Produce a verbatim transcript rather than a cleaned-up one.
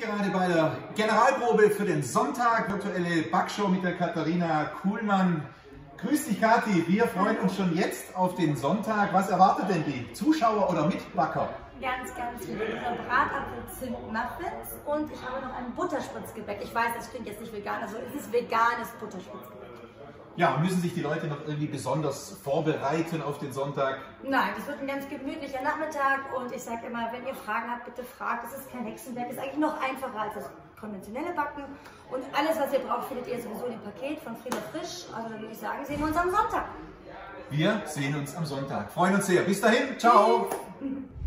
gerade bei der Generalprobe für den Sonntag, virtuelle Backshow mit der Katharina Kuhlmann. Grüß dich, Kathi. Wir freuen uns schon jetzt auf den Sonntag. Was erwartet denn die Zuschauer oder Mitbacker? Ganz, ganz leckere Bratapfel-Zimt-Muffins und ich habe noch ein Butterspritzgebäck. Ich weiß, das klingt jetzt nicht vegan, also es ist veganes Butterspritzgebäck. Ja, müssen sich die Leute noch irgendwie besonders vorbereiten auf den Sonntag? Nein, es wird ein ganz gemütlicher Nachmittag und ich sage immer, wenn ihr Fragen habt, bitte fragt. Es ist kein Hexenwerk, es ist eigentlich noch einfacher als das konventionelle Backen. Und alles, was ihr braucht, findet ihr sowieso in dem Paket von Frieda Frisch. Also dann würde ich sagen, sehen wir uns am Sonntag. Wir sehen uns am Sonntag. Freuen uns sehr. Bis dahin. Ciao. Tschüss.